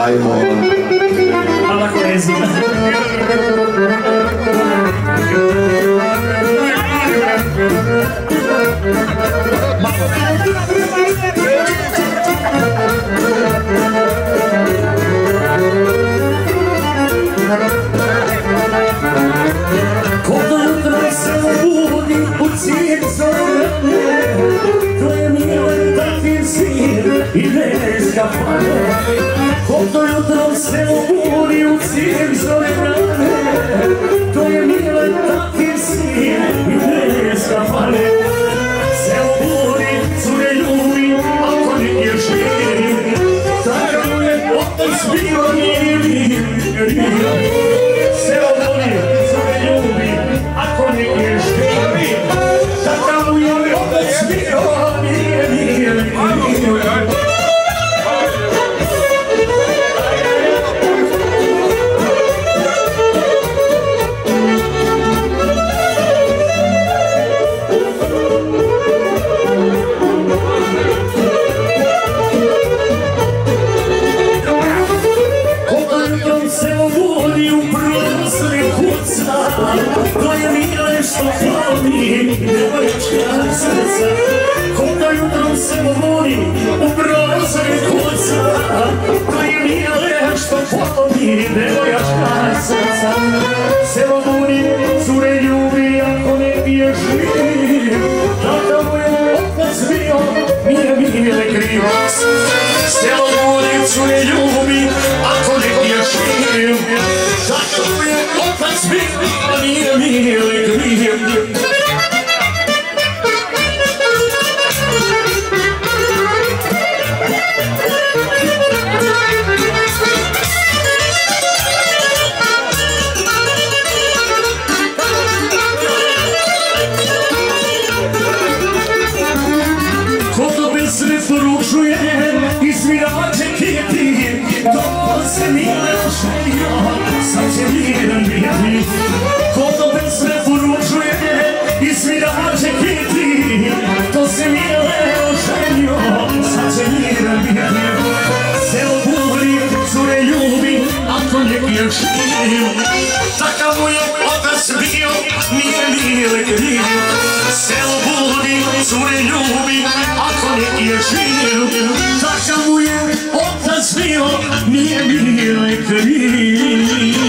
Ajmo. Hvala koezija. Kodo jutro se obudi u cijek zorane, to je mile takvim sir i bez kafane. Kodo jutro se obudi u cijek zorane, to je mile takvim sir i bez kafane. Se obudi, cure ljubi, ako nije živi, tako je otac bio nije. Se obudi, cure ljubi, ako nije živi, tako je otac bio nije. To je mile što voli djevojčka srca. Koda jutrom se voli u prozore kuca, to je mile što voli djevojčka srca. Se voli, cure ljubi, ako ne pije živ, tata mu je otac bio, nije mile kriv. Se voli, cure ljubi, ako ne pije živ, tata mu je otac bio, nije mile kriv. Kodo bez preporučuje i svirače kiti, to se mile oženio, sad će miran biti. Kodo bez preporučuje i svirače kiti, to se mile oženio, sad će miran biti. Se obudi, cure ljubi, ako ne pije živ, takav mu je otac bio, nije mile kriv. Se obudi, cure ljubi, ako ne pije živ, takav mu je otac bio, nije mile kriv.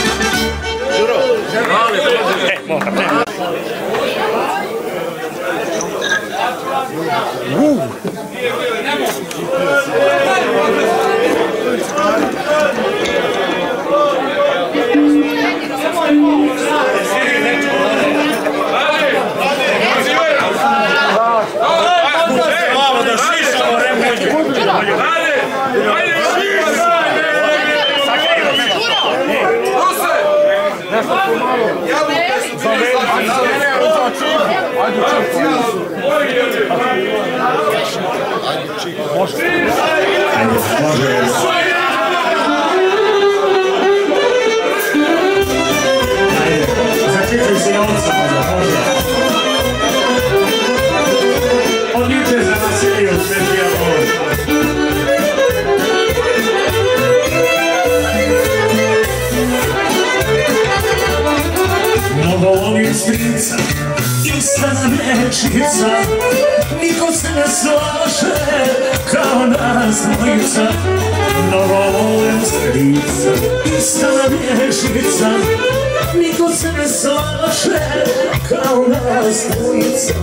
Volim strica i stana vječica, niko se ne slaže kao nas dvojica. Mnogo volim strica i stana vječica, niko se ne slaže kao nas dvojica.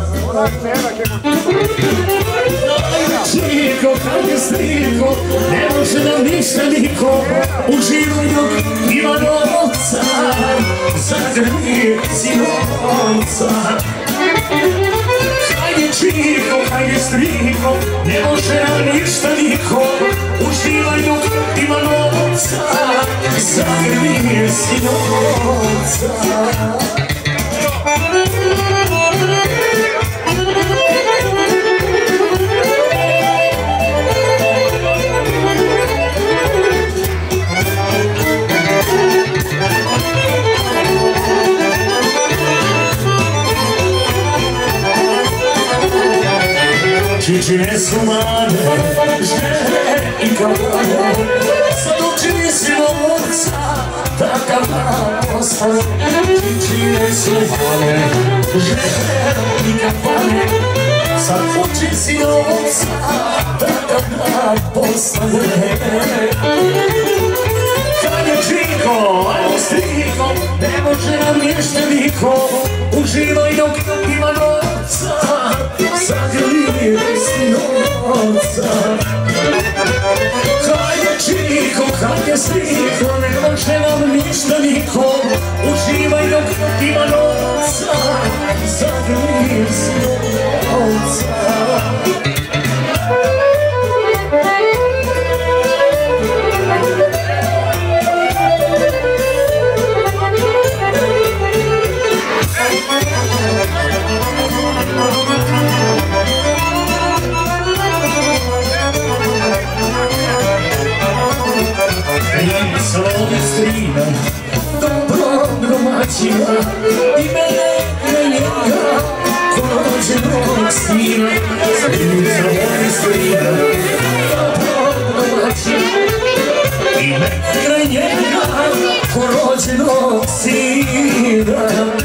Čiko, kad je striko, ne može nam ništa niko, uživaj dok ima novca, zagrli sinovca. Hajde čiko, hajde striko, ne može nam ništa niko, uživaj dok ima novca, zagrli sinovca. Čičine su mane, žene i kavane, sad sinovca, takav nam ostane, čine su male, žene i kafane, sad uči sinovca, takav nam postane. Kad je čiko, ajmo striko, ne može nam ništa niko, uživaj dok ima novca, zagrli sinovca. Čiko, kad je striko, ne može vam ništa niko, uživaj dok ima novca, zagrli sinovca. Slovi strina, dobrog domaćina, i mene na njega, ko rođenog sina. Slovi strina, dobrog domaćina, i mene na njega, ko rođenog sina.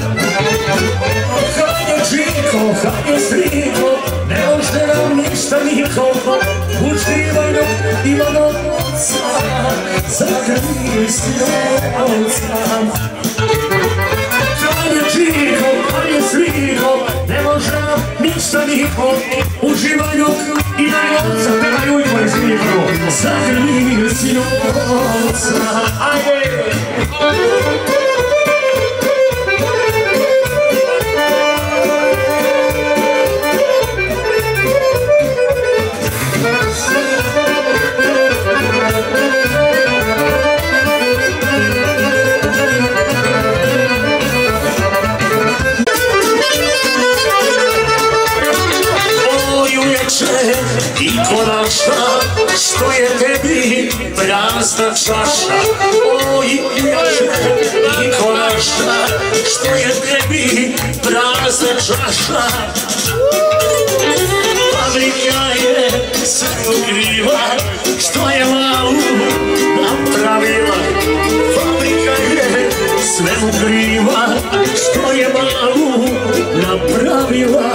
Kad je čiko, kad je striko, ne može nam ništa niko, uživaj dok ima novca, zagrli sinovca. Kad je čiko, kad je striko, ne može nam ništa niko, uživaj dok ima novca, pevaju i koji striko, zagrli sinovca. Ajde! I konačna, što je tebi prazna čaša. Oj, jače, i konačna, što je tebi prazna čaša. Fabrika je sve ukriva, što je malu napravila. Fabrika je sve ukriva, što je malu napravila.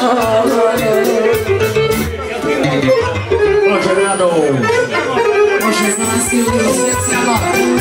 Može rado. Može za nas i uvijek specijalno.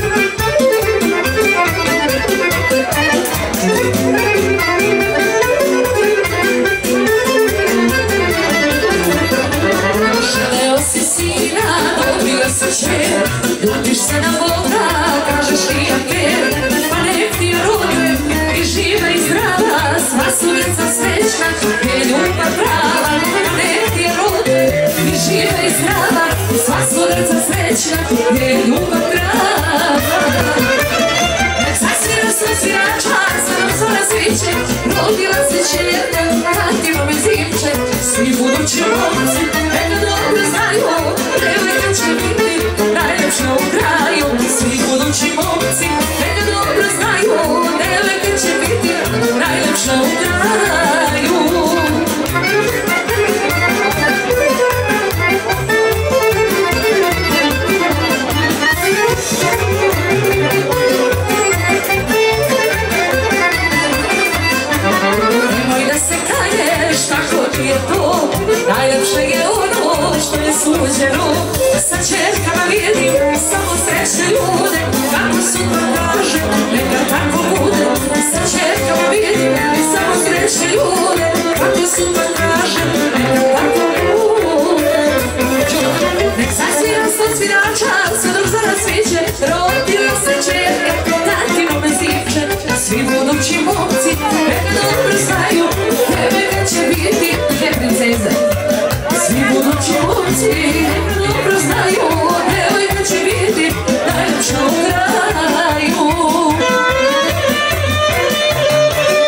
Želeo si sina, dobio si čer, ljutiš se na Boga, kažeš ti ja ker, pa nek ti rodi, i živa i zdrava, sva su djeca srećna, je ljubav prava, nek ti rodi, i živa i zdrava, sva su djeca srećna, je ljubav prava. Nek zasvira sve svirača, sve nam zvona sviće, rodila se čerka, vratimo mi zimče, svi budući momci, neka dobro znaju, devojka će biti najljepša u kraju. Svi budući momci, neka dobro znaju, devojka će biti najljepša u kraju. Nemoj da se kaješ, tako ti je to, najljepše je ono što je suđeno. Sa čerkama vidim samo srećne ljude, kako sutra kaže, neka tako bude. Sa čerkama vidim samo srećne ljude, kako sutra kaže, neka tako bude. Nek zasvira sto svirača, sve dok zara sviće, rodila se čerka, tatino me zivče. Svi budući momci, neka dobro znaju, devojka će biti dve princeze. Svi budući momci, neka dobro znaju, devojka će biti najljepša u kraju.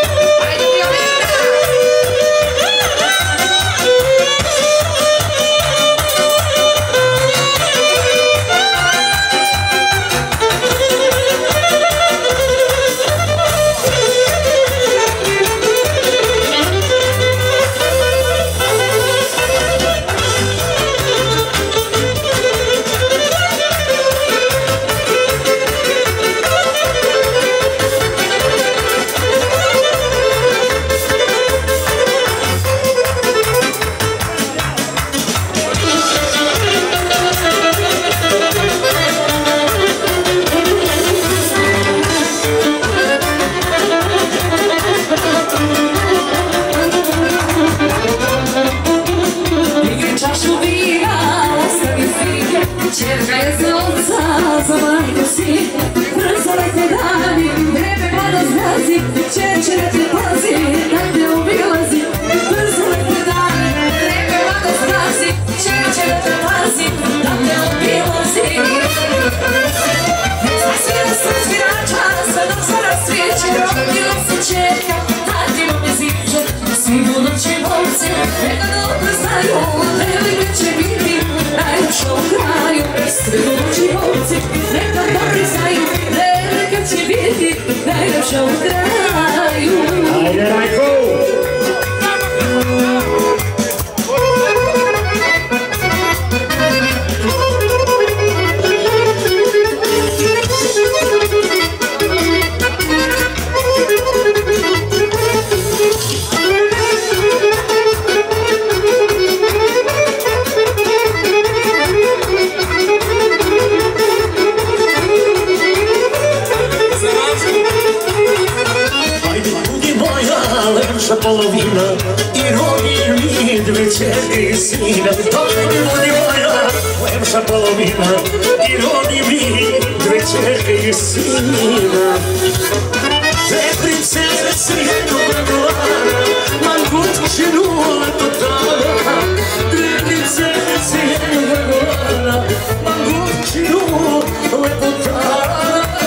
lepša polovina i rodi mi dve ćerke i sina. Ajde budi moja lepša polovina i rodi mi dve ćerke i sina. Dve princese jednog glana, Mangutčinu lepotana. Dve princese jednog glana, Mangutčinu lepotana.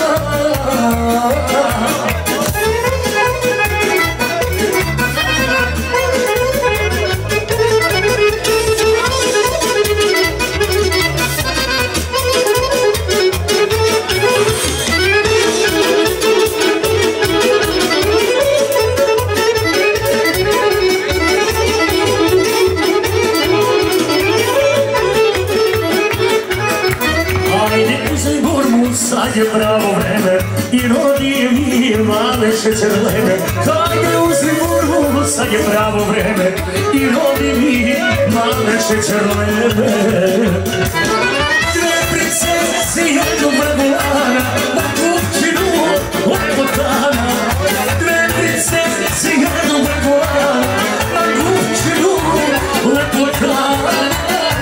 Sad je pravo vreme i rodi mi male šećerlene. Hajde uzmi burbu, sad je pravo vreme i rodi mi male šećerlene. Dve princese jednog vrgulana, Mangutčinu lepotana. Dve princese jednog vrgulana, Mangutčinu lepotana.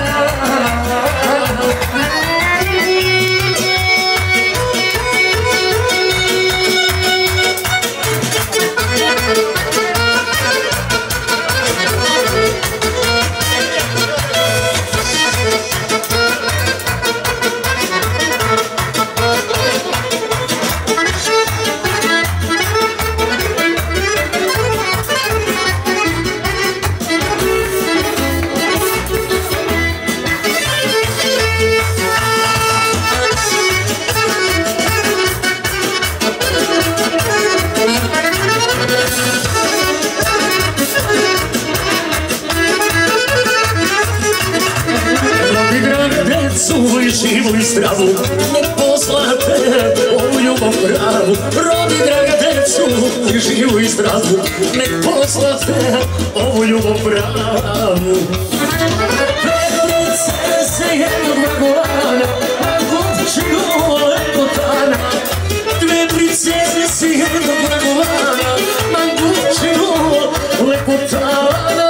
I živu i zdravu, nek poslate ovu ljubav pravu. Rodi draga decu i živu i zdravu, nek poslate ovu ljubav pravu. Dve princese jednog vrgulana, Mangutčinu lepotana. Dve princese jednog vrgulana, Mangutčinu lepotana.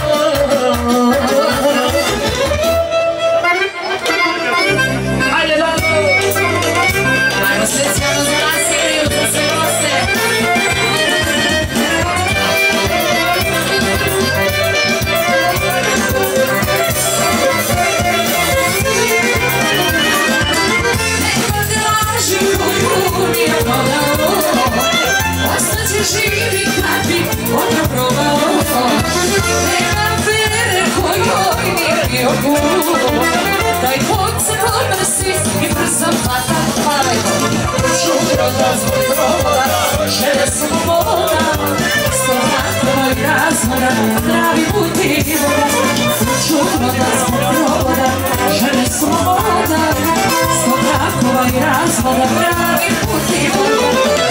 Živi kad bi ono probao, nema vere kojoj nije bio gul. Taj Bog se podnosi i brzo hvata paj. Čudno da zbog provoda, žene su mu voda, sto vratova i razvoda, pravi puti voda. Čudno da zbog provoda, žene su mu voda, sto vratova i razvoda, pravi puti voda.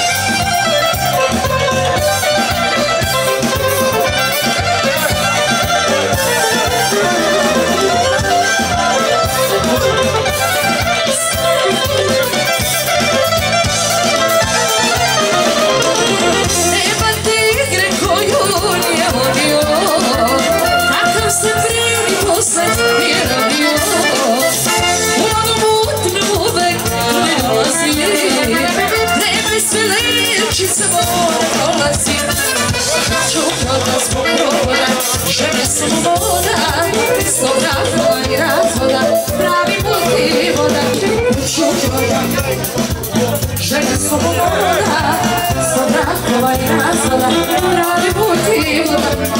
Žene su voda, sto vratova i razvoda, pravi puti voda. Žene su voda, sto vratova i razvoda, pravi puti voda.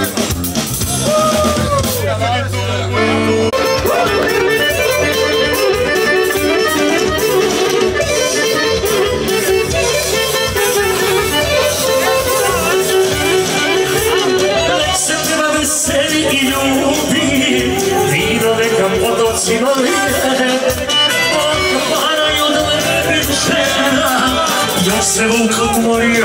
Sino lije, od kapana i od lepih žena, još se Vuk umorio.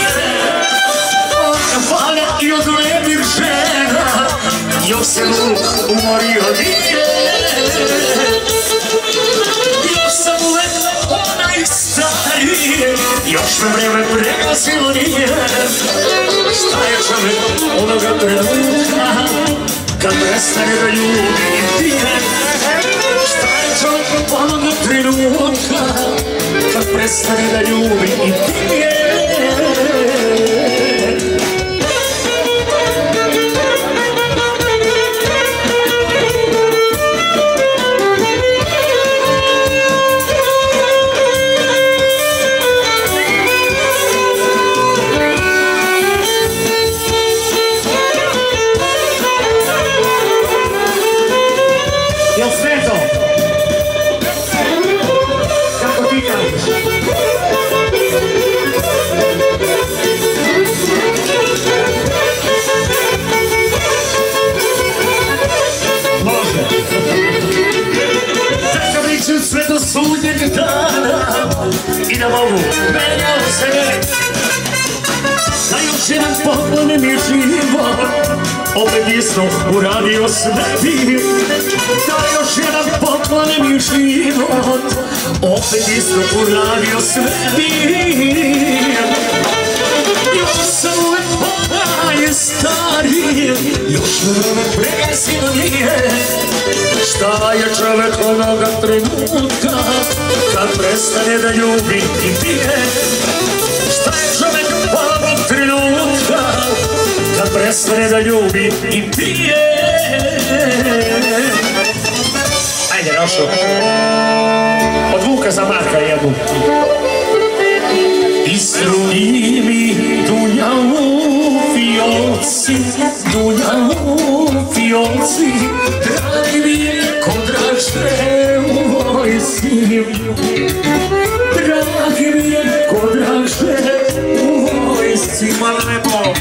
Od kapana i od lepih žena, još se Vuk umorio. Još sam uvek onaj stari, još me vreme pregazilo nije. trenutka kad prestane da ljubi i pije. Šta je čovjek onog trenutka kad prestane da ljubi i pije. Sve do sudnjeg dana i da mogu mene ostaviti, da još jedan poklonim mi život opet isto uradio sveti. Da još jedan poklonim mi život opet isto uradio sveti. Još sam uvek podaje stari, još vreme presino nije. Šta je čovek onoga trenutka kad prestane da ljubi i pije? Šta je čovek onog trenutka kad prestane da ljubi i pije? Ajde, Rošo, od Vuka za Marka jednu. Istruni mi Dunja u fioci, Dunja u fioci, dragi mi je ko draže u vojsi. Dragi mi je ko draže u vojsi. Hvala lepo.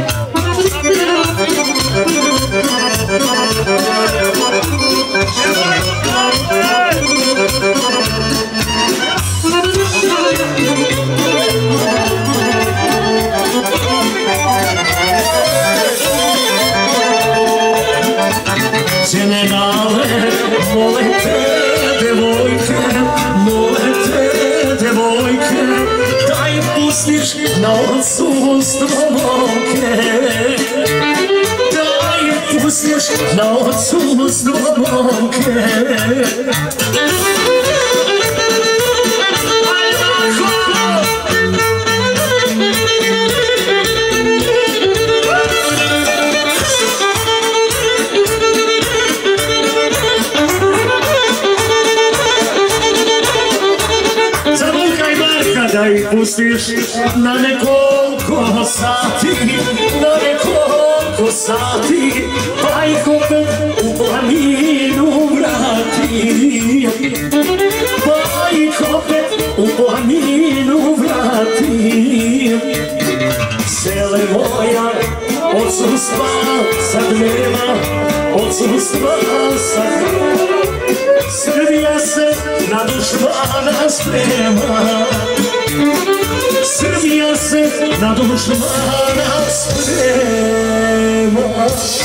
Generale, mole te, devojke, mole te, devojke, da im pustiš na odsustvo momke. Da im pustiš na odsustvo momke. Da ih pustiš na nekoliko sati, na nekoliko sati, pa ih opet u planinu vrati. Pa ih opet u planinu vrati. Sele moja, odsustva sad nema, odsustva sad nema. Srbija se na dušmana sprema. Srbija se na dušmana sprema.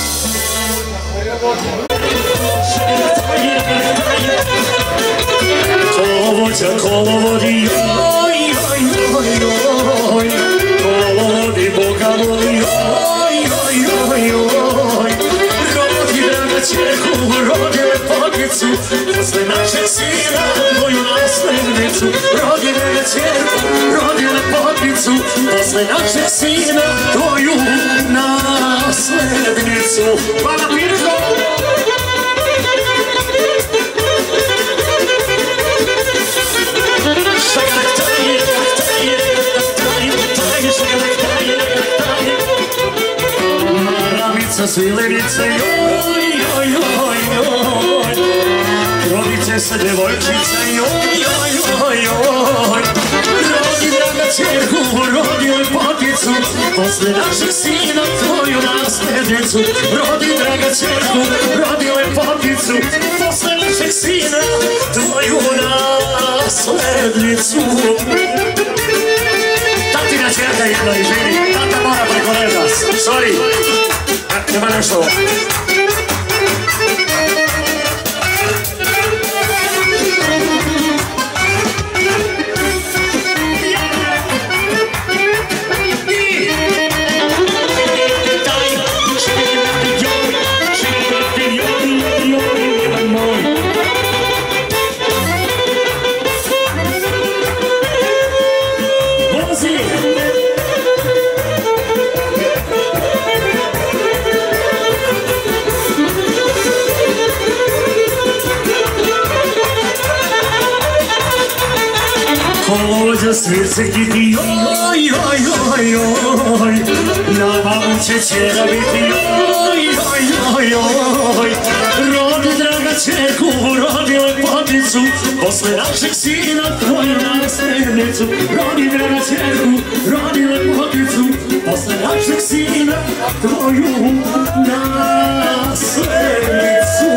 Kolovođa kolovodi, joj, joj, joj, joj. Kolovodi Boga voli, joj, joj, joj, joj. Rodi draga čerku, rodi lepoticu, posle našeg sina tvoju naslednicu. Rodi draga čerku, rodi lepoticu, posle našeg sina tvoju naslednicu. Hvala Pirko! Maramica, svilerice, joj, joj, joj, joj. Rodice se devojčice, joj, joj, joj, joj. Rodi draga čerku, rodi lepoticu, posle našeg sina tvoju naslednicu. Rodi draga čerku, rodi lepoticu, posle našeg sina tvoju naslednicu. Tatina čerka jedna i živi, tata mora preko leda, sorry. Nema nešto. na svice kiti, joj, joj, joj, joj. Na mamu će ćera biti, joj, joj, joj, joj. Rodi draga čerku, rodi lepoticu, posle našeg sina tvoju naslednicu. Rodi draga čerku, rodi lepoticu, posle našeg sina tvoju naslednicu.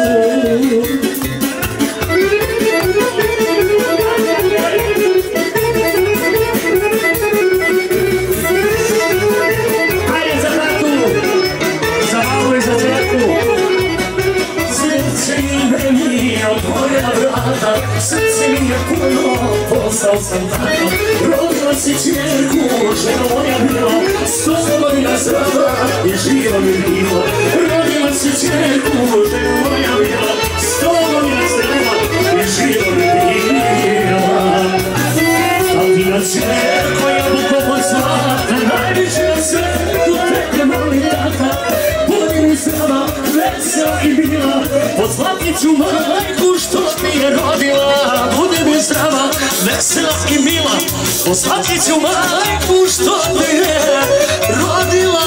Srce mi je puno, postao sam tako. Rodila si čerku, žena moja bila, 100 godina zdrava i živa mi bila. Rodila si čerku, žena moja bila, 100 godina zdrava i živa mi bila. Tatina čerko, jabuko pod zlata, najviše na svetu tebe moli tata. Budi mi zdrava, vesela i bila, pod zlatnicu majku što mi je rodila. Budi mi zdrava, vesela i mila, pod zlatnicu majku što mi je rodila.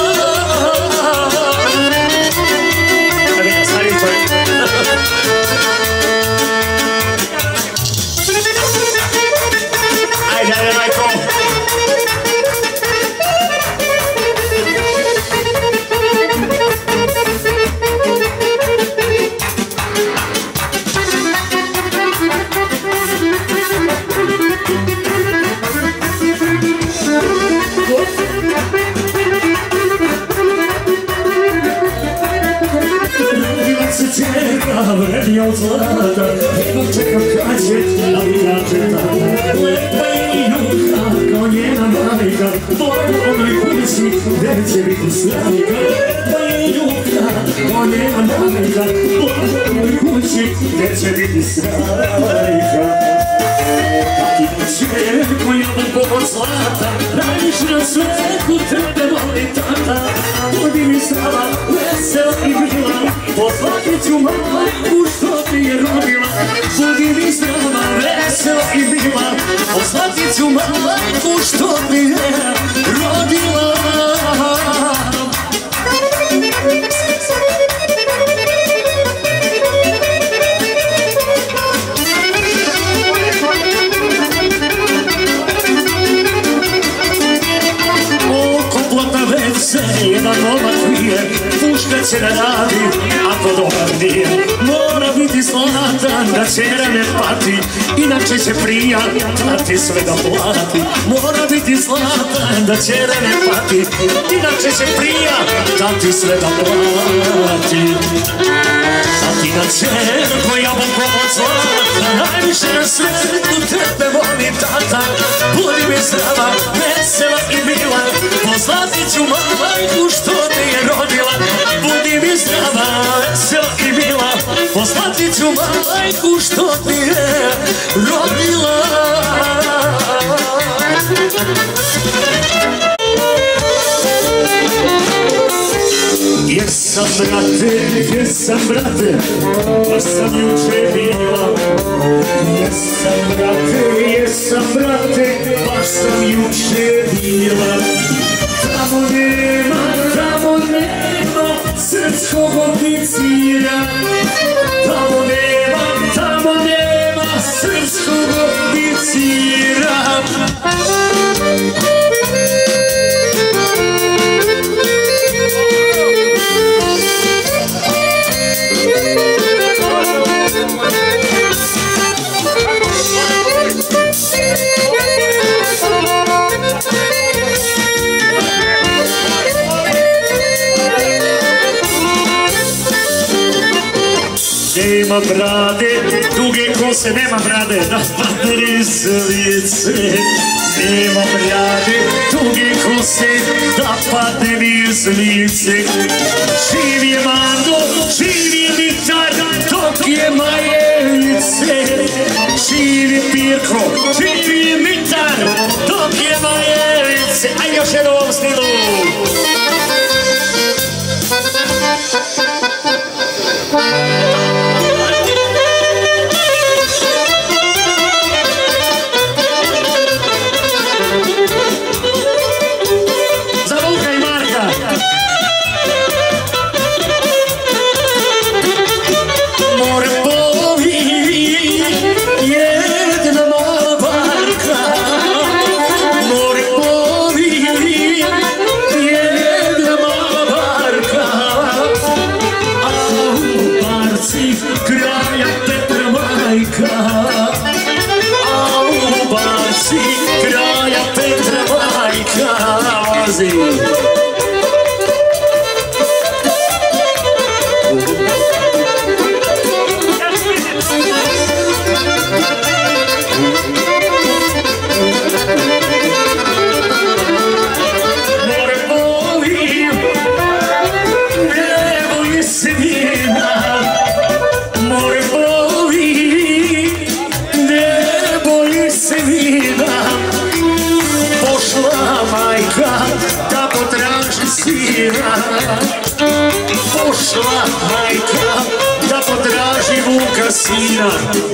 Ajde, majko. Vrednja od zlata, jedno čekam kad će mi kaže tata. Lepa je i juka, kao njena majka, volim onoj kući, gde će biti slavika. Lepa je i juka, kao njena majka, volim onoj kući, gde će biti slavika. Tatina čerko, jabuko od zlata, najviše na svetu tebe voli tata. Budi mi zdrava, vesela i mila, pod zlatnicu majku što ti je rodila. Budi mi zdrava, vesela i mila, pod zlatnicu majku što ti je rodila. Jedan momak nije, puška će da radi, ako dobar nije. Mora biti zlatan, da ćera ne pati, inače će prija dati sve da plati. Mora biti zlatan, da ćera ne pati, inače će prija dati sve da plati. Tatina čerko, jabuko od zlata, najviše na svetu tebe voli tata. Budi mi zdrava, vesela i mila, po zlatnicu majku što ti je rodila. Budi mi zdrava, vesela i mila, po zlatnicu majku što ti je rodila. Jesam brate, baš sam juče bila. Jesam brate, baš sam juče bila. Tamo nema srpskog oficira. Tamo nema srpskog oficira. Nema brade, duge kose, nema brade, da padne s lice. Nema brade, duge kose, da padne s lice. Živ je Mando, živ je Mitar, dok je Majevice. Živ je Pirko, živ je Mitar, dok je Majevice. Aj još jednom ovom stilu. sina, pošla majka da potraži vuka sina.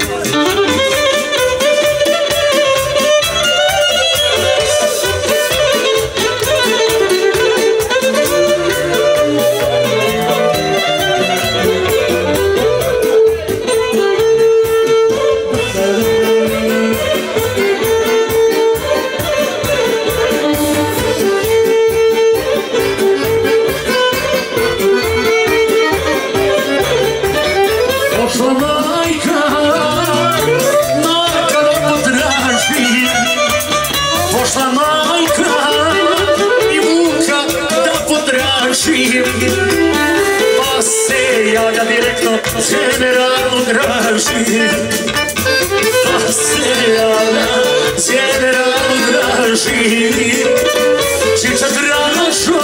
Pa se javlja direktno generalu Draži, pa se javlja generalu Draži. Čiča Dražo,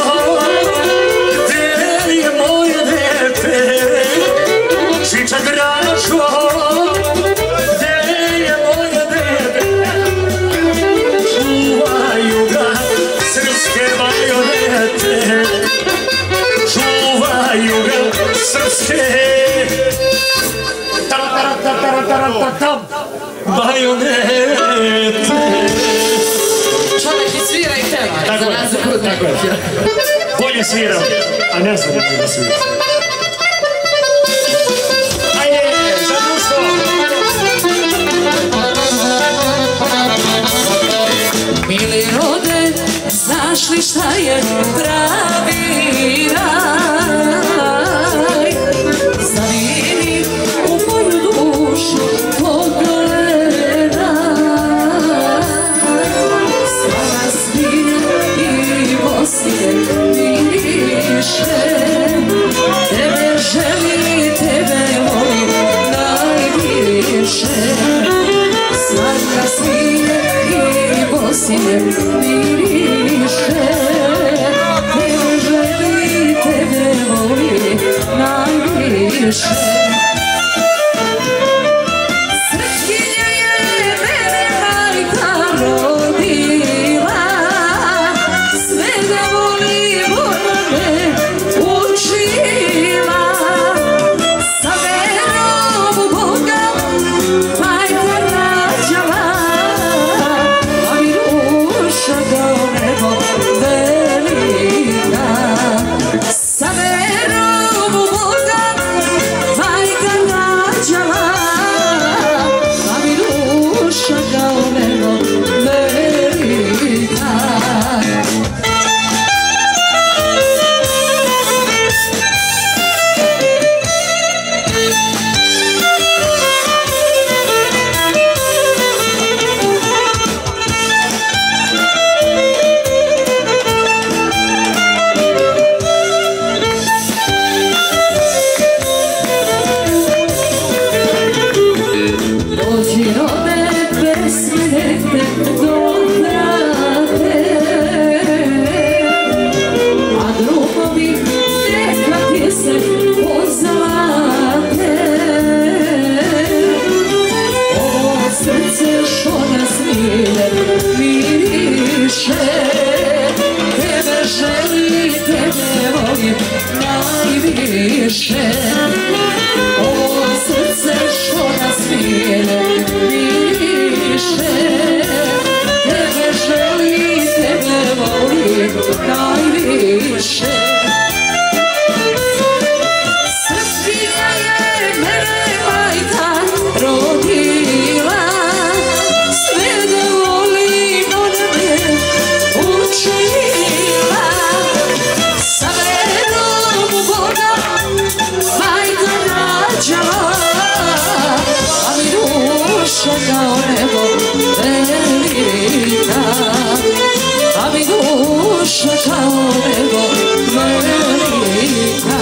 gde je moje dete? Čiča Dražo, gde je moje dete? Čuvaju ga srpske bajonete, čuvaju ga srpske bajonete. Čovjek i svira i peva, za razliku od nekog. Bolje sviram, a ne znam da sviram. Ajde, zadusto! Mili rode, znaš li šta je pravi raj? Zaviri u moju dušu, pogledaj. Sva svine i Bosne miriše, tebe želi, tebe voli najviše. Svaka svine i Bosne miriše, tebe želi, tebe voli najviše. Sretkinja je mene majka rodila, sve da volim ona me učila. Sa verom u Boga majka rađala, a mi duša kao nebo velika. Sa verom u Boga majka rađala, a mi duša kao nebo velika. Dođi rode pesme te dokrate, a drugovi neka ti se pozalate. Ovo srce što nas mire miriše, tebe želi, tebe voli najviše. Ovo srce što nas mire miriše, tebe želi, tebe voli najviše. Srpkinja je mene majka rodila, sve da volim ona me učila. Sa verom u Boga majka rađala, a mi duša kao nebo velika. A mi duša kao nebo velika.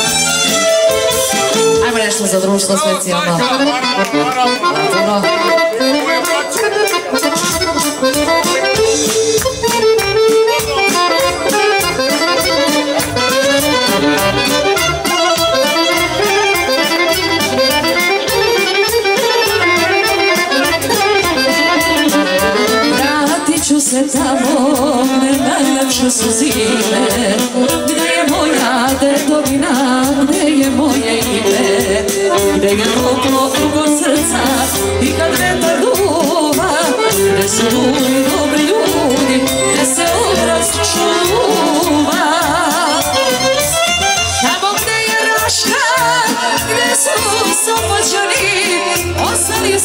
Ajmo nešto za društvo specijalno. Vratit ću se tamo, ne najlepše su zime.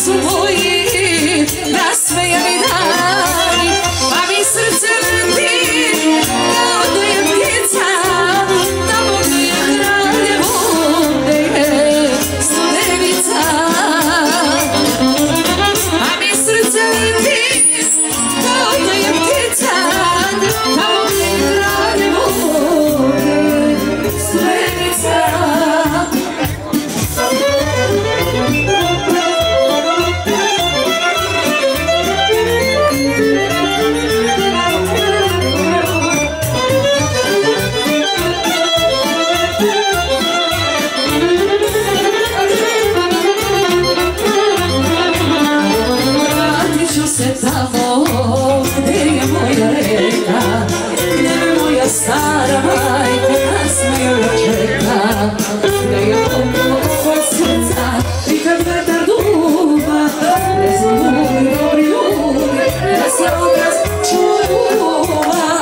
su moji nasmejani dani, pa mi srce leti kao da je ptica, tamo gde je Kraljevo, gde je Studenica. Pa mi srce leti kao da je ptica, tamo gde je Kraljevo, gde je Studenica. Stara majka nas me čeka, da je pomno oko srca i kad vetar duva, ne znam dobri ljudi, da se obraz čuva.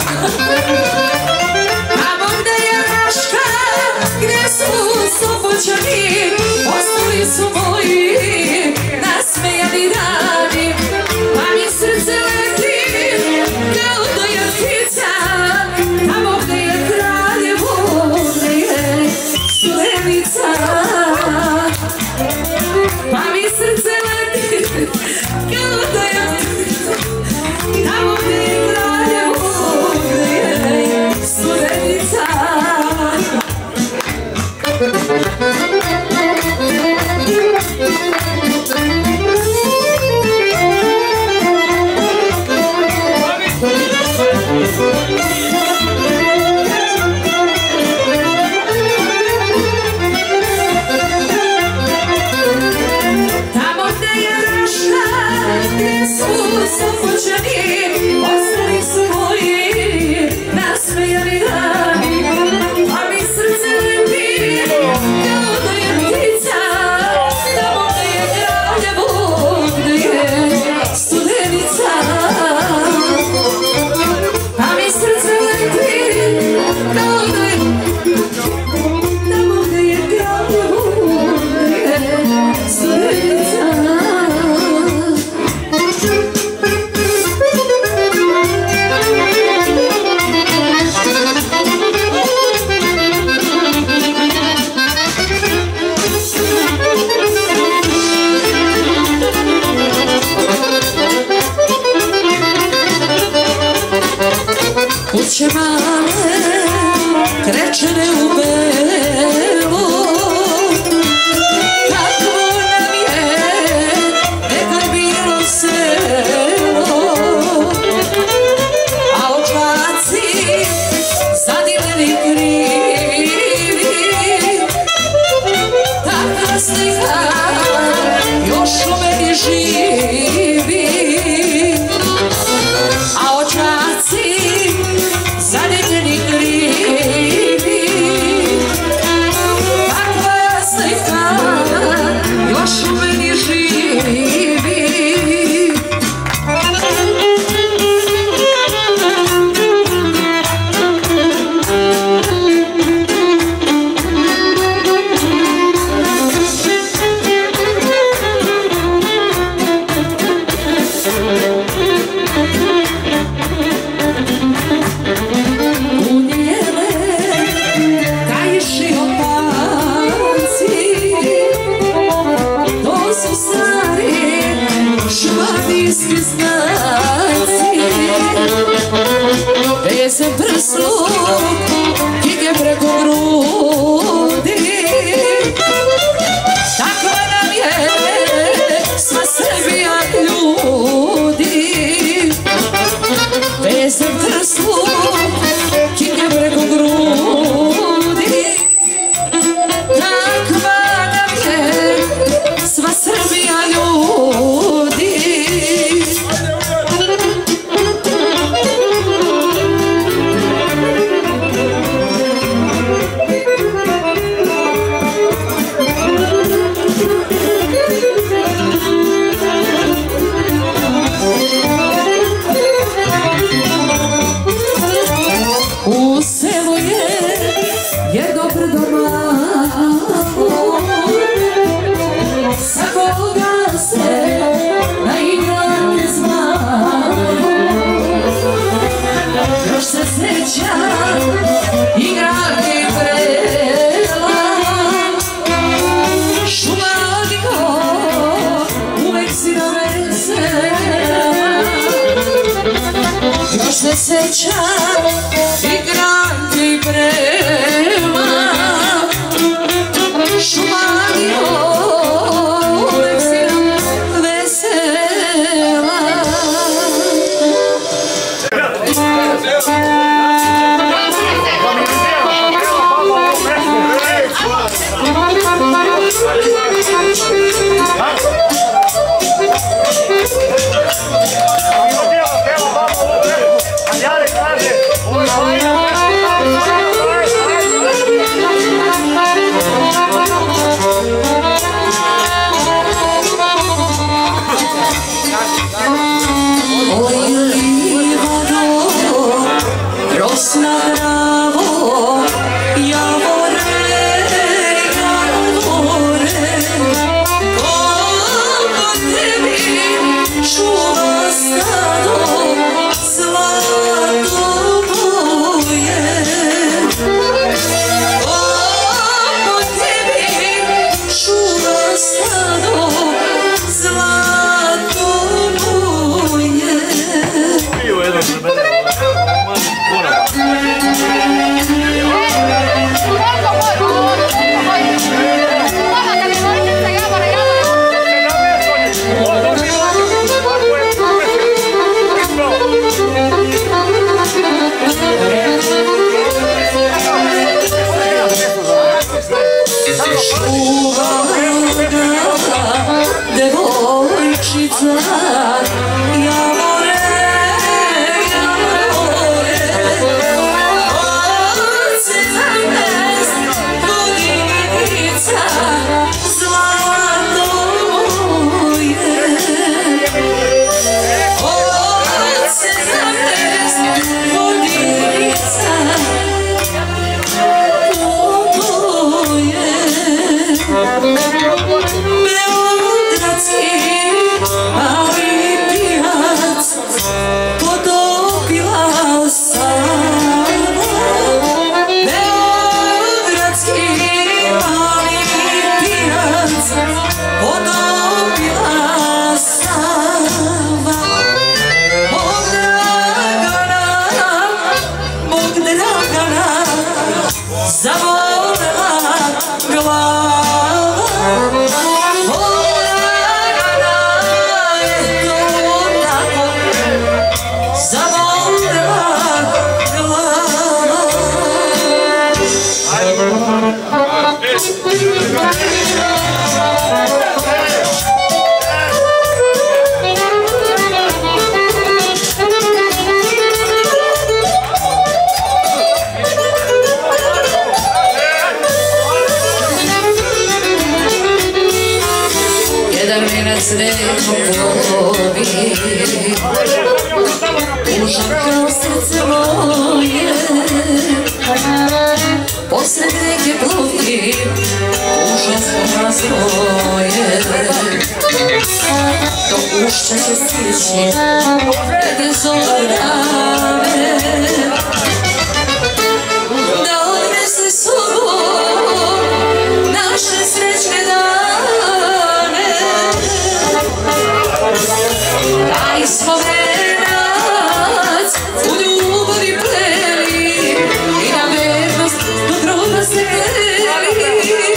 Tamo gde je Raška, gde su Sopoćani, ostali su moji nasmejani dani, pa mi srce leti kao da je ptica, tamo gde je Kraljevo, gde je Studenica. Pa mi srce leti kao da je ptica, tamo gde je Kraljevo, gde je Studenica. Tamo gde je Raška, gde su Sopoćani, ostali su moji nasmejani dani, pa mi srce leti kao da je ptica, tamo gde je Kraljevo, gde je Studenica. Pa mi srce leti kao da je, tamo gde je Kraljevo, gde je Studenica. Kuće male, krečene u belo, kakvo nam je nekad bilo selo, a očaci zadivljeni krivi, takva slika još u meni živi, a očaci zadivljeni krivi, se sećam i gradi prema Šumanio uvek si nam vesela. Užakao srce moje, posred reke plovi, užasno razvoje. Do ušća će stići, neke zorane, da odnese sobom naše srećne dane. Daj smo venac u ljubavi pleli i na vernost do groba seli.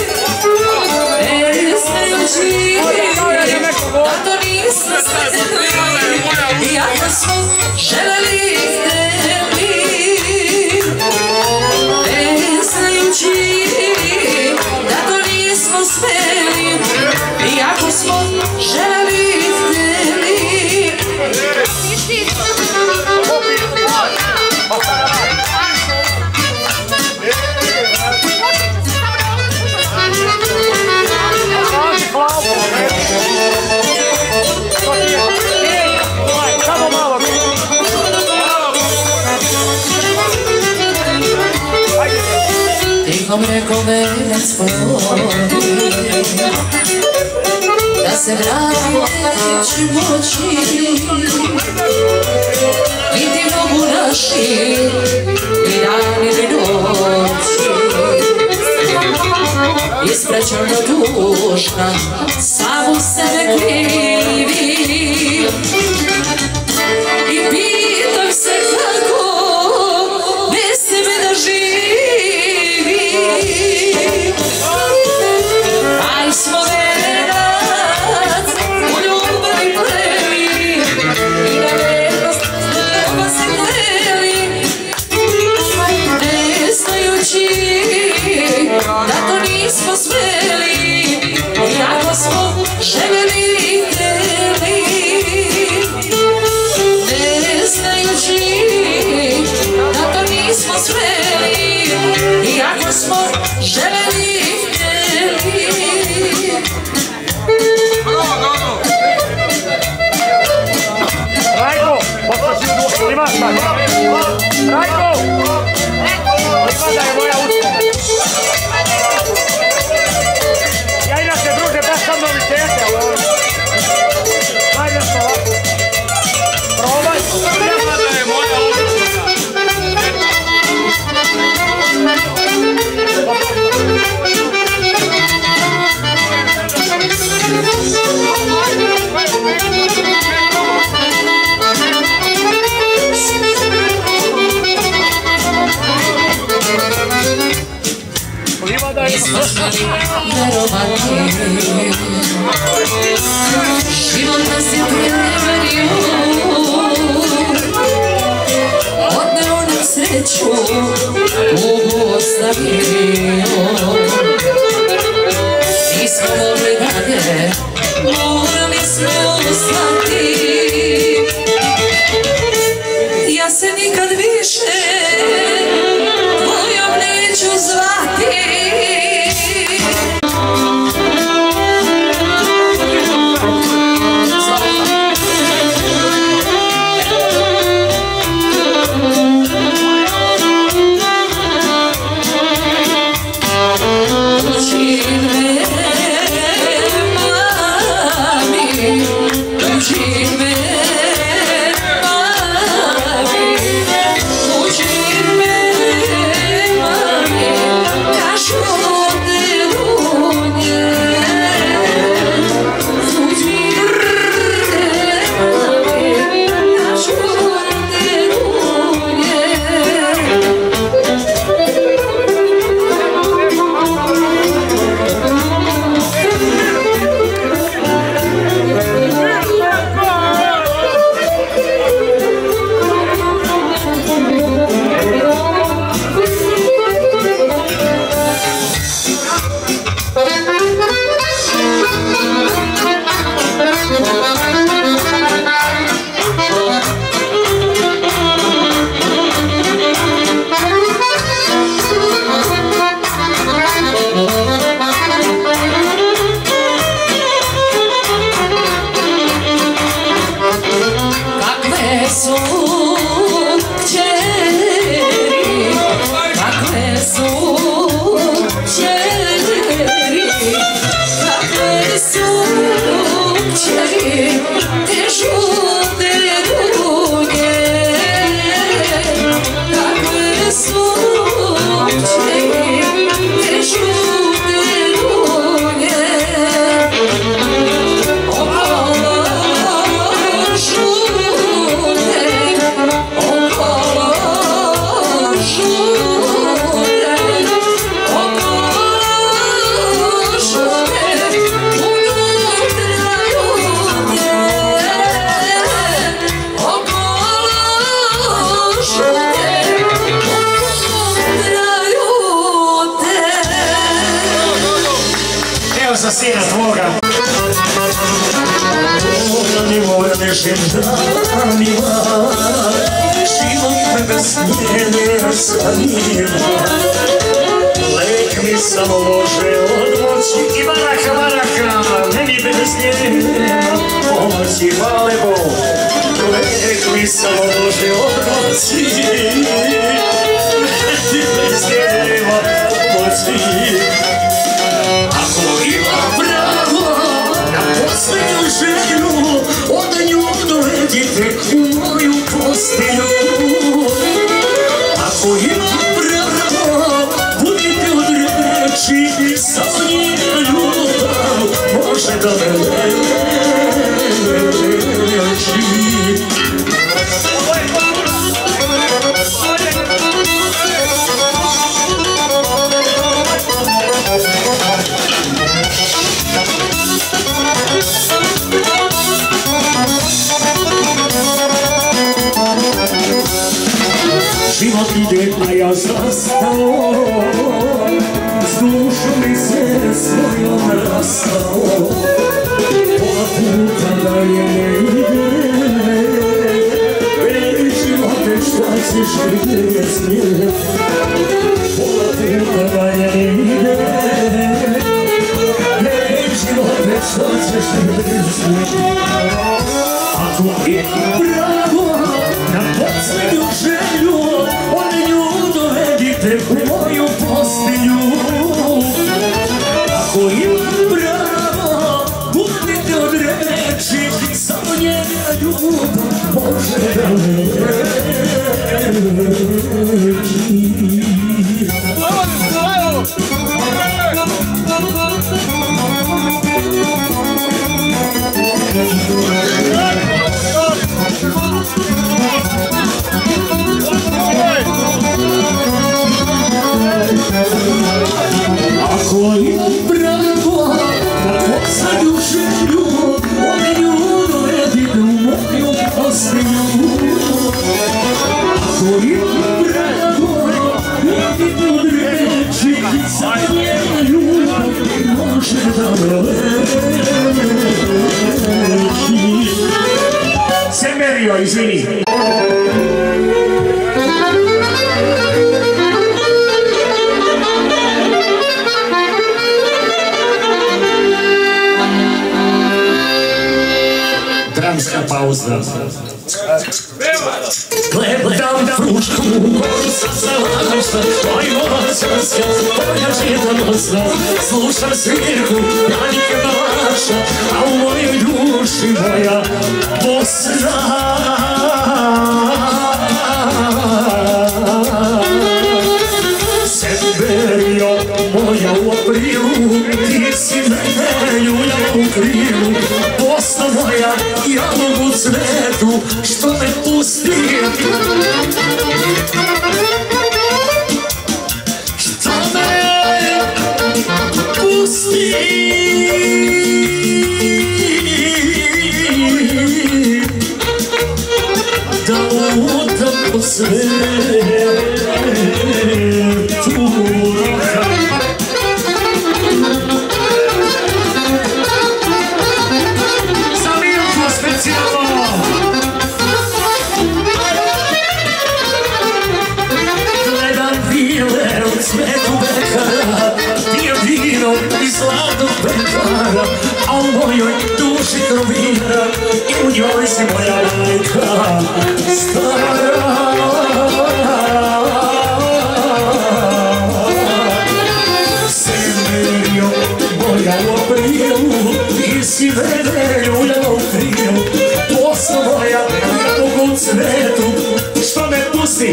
Ne znajući da to nismo sretni, iako smo želeli hteli. Ne znajući da to nismo smeli, iako smo želeli hteli. Tihom reko venac plovi, da se vrati neće moći, niti mnogu naši, ni dani ni noći. Ispraćeno dušna, samo sebe krivi, i pitam se kako da to nismo smeli, iako smo željeli hteli, ne znajući da to nismo smeli, iako smo željeli hteli. Rajko, potroši u dušu, imaš tako? Rajko! Ima da je moja usta. Ja inače, druže, baš sam novitete, ali ovo. Ajde što ovako. Probaj. Ima da je moja usta. Nismo znali verovati, život nas je prevario, odneo nam sreću, tugu ostavio. Nismo mogli dalje, morali smo ostati. Ja se nikad više tvojom neću zvati. Za sina tvoga volanešim danima, život bez njene sanima. Lek mi samo može odmoći i baraka, meni bez njena pomoći. Hvala Bog, lek mi samo može odmoći, meni bez njena pomoći. Ako ima pravo na posljednju želju, od nju dovedite u moju postelju. Ako ima pravo, budite od reči, samo njena ljubav može da me leči. Život ide, a ja zastao, njom rastao, pola puta da je ne ide, živote šta ćeš gdje smije, pola puta da je ne ide, živote šta ćeš gdje smije. Ako ima pravo na posljednju želju, onda nju dovedite u moju postelju. Ako ima pravo, budite od reči, samo njena ljubav može da me reči. Ako imam pravo na posljednju želju, onda nju dovedite u moju postelju. Ako imam pravo, budite od reči, samo njena ljubav može da me reči. Semerio, izvini. Dramska pauza. Gledam frušku koju sa salašta, oj moćarska, koja čitanosna, slušam svirku Janike Balaša, a u mojoj duši moja Bosna. Severio moja u aprilu, ti si mene ljuljala u krilu, Bosna moja, jalog u cvetu, što me pusti, što me pusti, da lutam po svetu. Svetu bekara, pije vino i zlatog pekara, a u mojoj duši krovina i u njoj si moja majka stara. Semerio moja u aprilu, ti si mene ljuljala u krilu, Bosna moja, jalog u cvetu, što me pusti.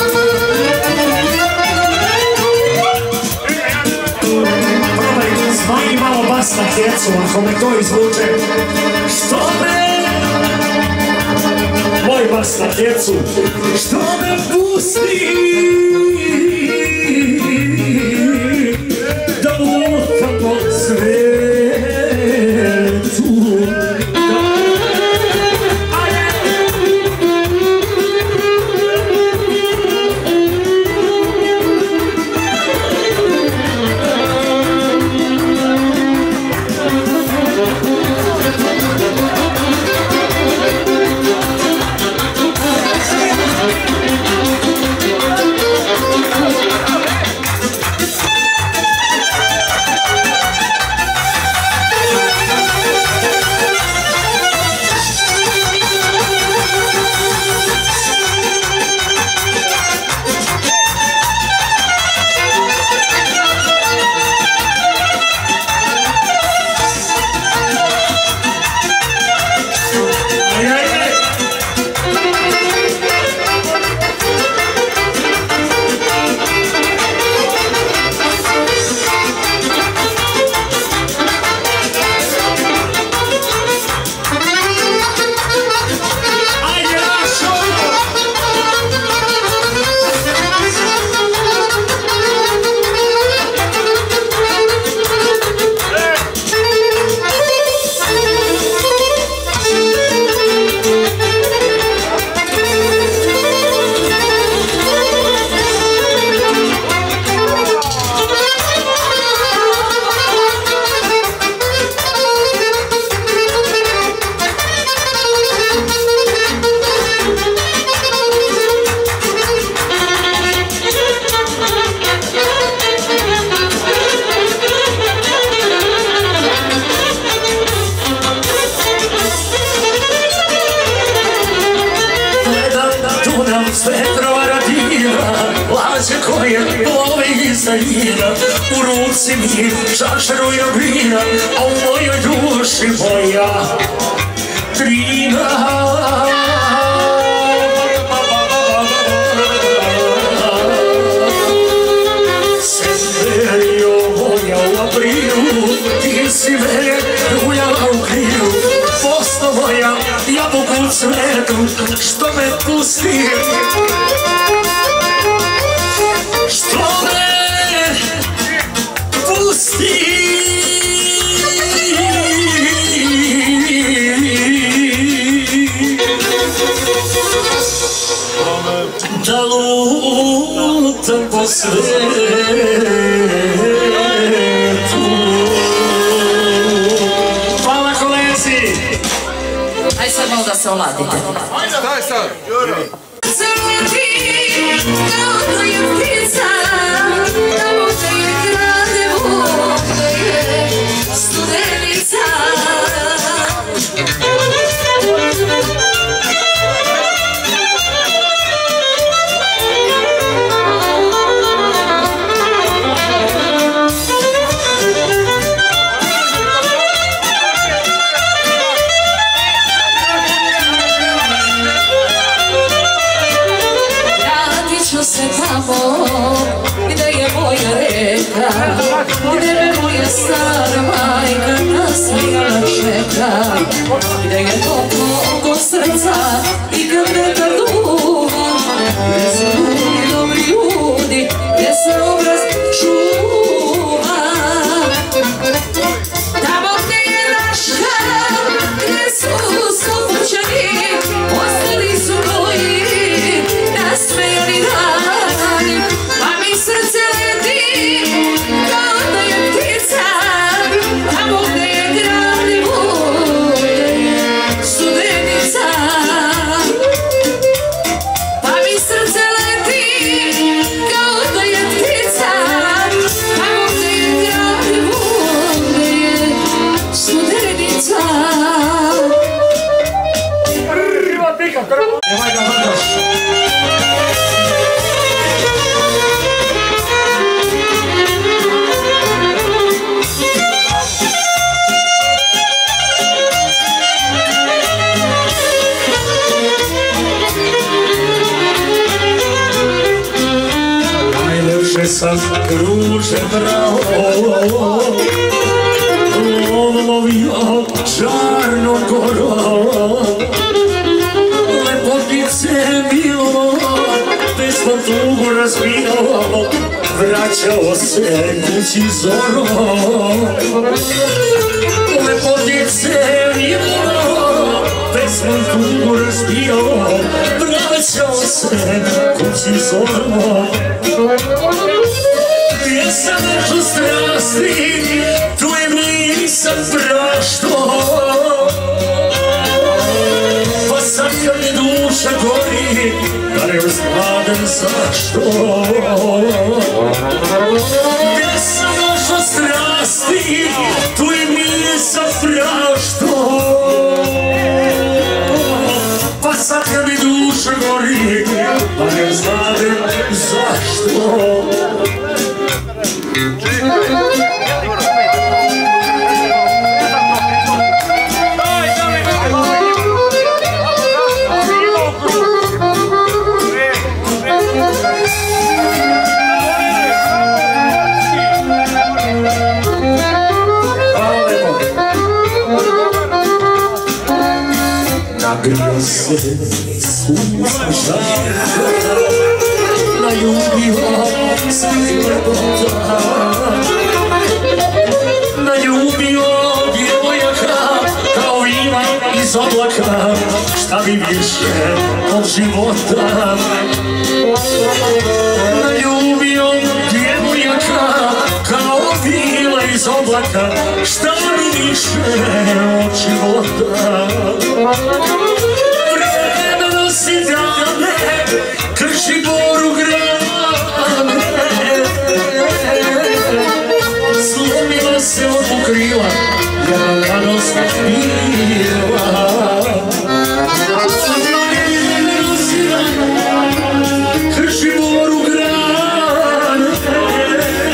Smanji malo bas na djecu, ako me to izvuče. Što me... Moj bas na djecu. Što me pusti, da lutam po svetu. mandarina, u ruci mi čašaruja vina, a u mojoj duši moja trina. Semberio moja u aprilu, ti si me uljala u krilu, posla moja jabuku cvetu, što me pusti, što me pusti. Da lutam po svetu. Hvala kolezi. Aj sad malo da se oladite. Daj sad, Juro. Kao da je ptica, da možda je Kraljevo, da je Studenica. Gde je moja reka, gde me moja stara majka nasmijala čeka, gde je toplo oko srca i kad vetar duva, gde su ljudi dobri ljudi, gde se obraz čuva. Tamo gde je Raška, gde su Sopoćani, ostali su moji nasmejani dani, pa mi srce leti kao da je ptica, tamo gde je Kraljevo, gde je Studenica. Pa mi srce leti kao da je ptica, tamo gde je Kraljevo, gde je Studenica. Nemoj da vrdaš. Najlepše sam kruže brao, lovio Čarno goro, lepotice milo, pesmo tugu razbijao, vraćao se kući zoro. Lepotice milo, pesmo tugu razbijao, vraćao se kući zoro. Gdje sam našao strasti, tu je nisam prašto, pa sad kad mi duša gori, da ne uznadem zašto. Gdje sam našao strasti, tu je nisam prašto, pa sad kad mi duša gori, da ne uznadem zašto. Nagrio se sunca žarka, naljubio se ljepota, naljubio djevojaka kao ima iz oblaka, šta bi više od života. Naljubio djevojaka kao vila iz oblaka, šta bi više od života. Vreme nosi dane, krši boru grane, slomila se od pokrila, jedna radost bila. Vreme nosi dane, krši boru grane,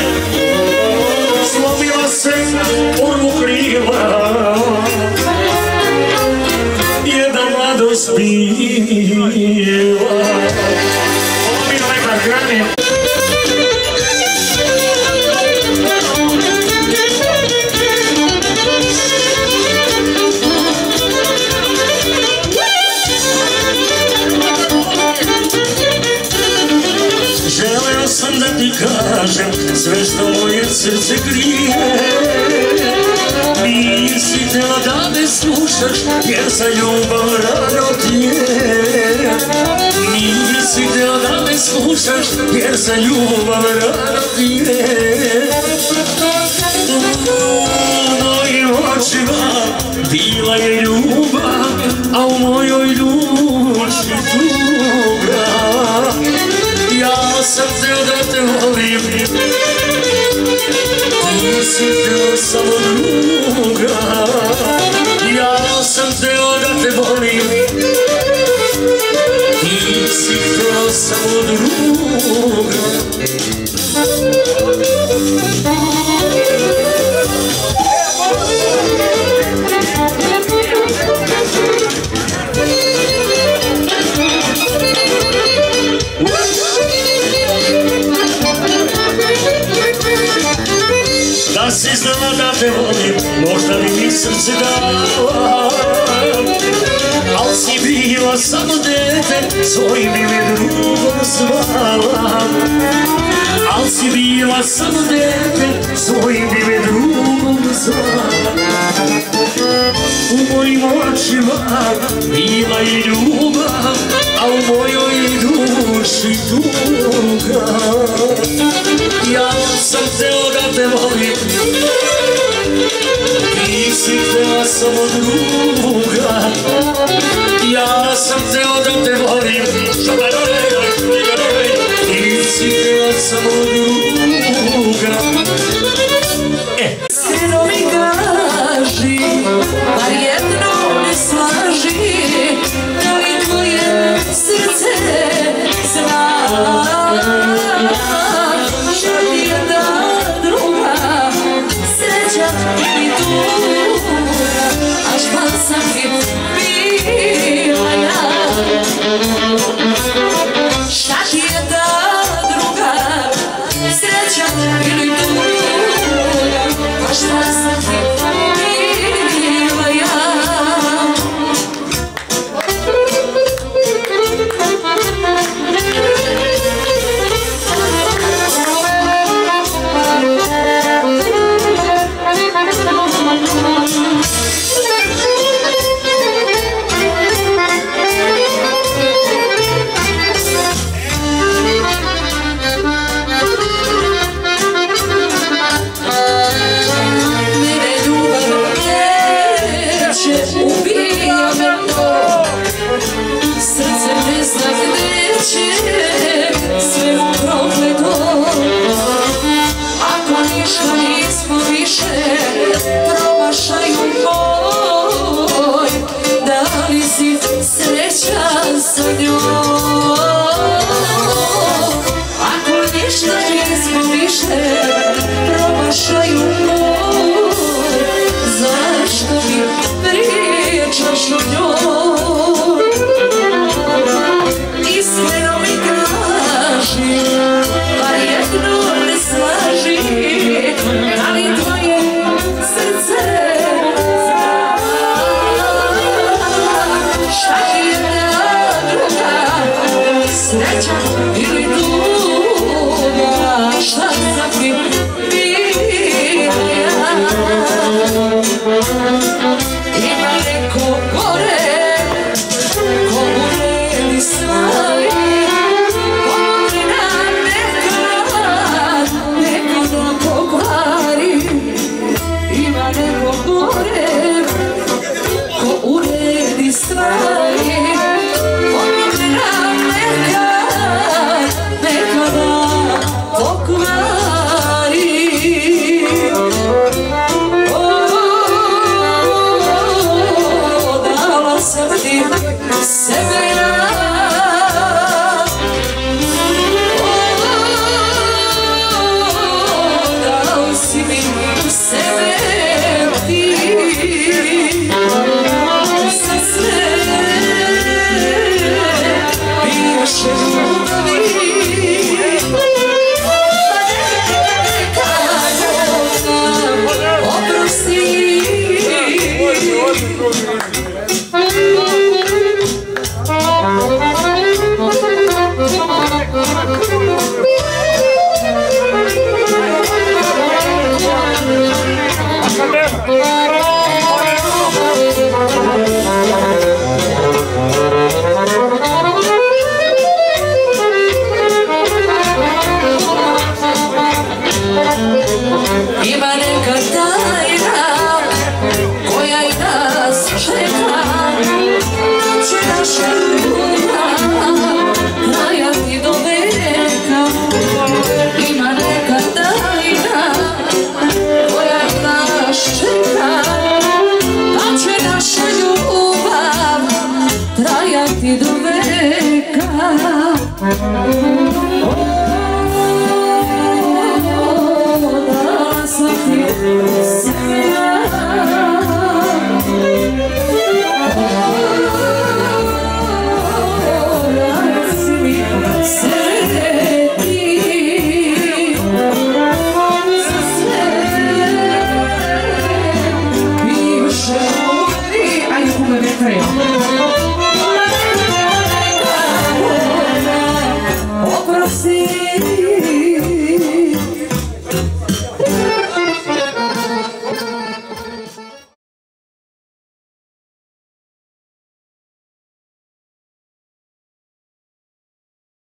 moje srce grije. Nisi htjela da me slušaš, jer za ljubav rano pije. Nisi htjela da me slušaš, jer za ljubav rano pije. U mojim očima bila je ljubav, a u mojoj duši tuga. Ja sam htio da te volim, ti si htio samo druga. Ja sam htio da te volim, ti si htio samo druga. Da si znala da te volim, možda bi mi srce dala. Al si bila samo dete, svojim bi me drugom zvala. Al si bila samo dete, svojim bi me drugom zvala. U mojim očima bila je ljubav, a u mojoj duši tuga. Ja sam hteo da te volim, ti si htela samo druga. Ja sam hteo da te volim, ti si htela samo druga. Iskreno mi kaži, bar jedno ne slaži, da li tvoje srce zna. Šta ti je da druga, sreća ili tuga, až pa sam ti bila ja. Šta ti je da druga, sreća ili tuga, až pa sam ti bila ja. Ima neka tajna koja i nas čeka, da će naša ljubav trajati do veka. Ima neka tajna koja i nas čeka, da će naša ljubav trajati do veka. Oprosti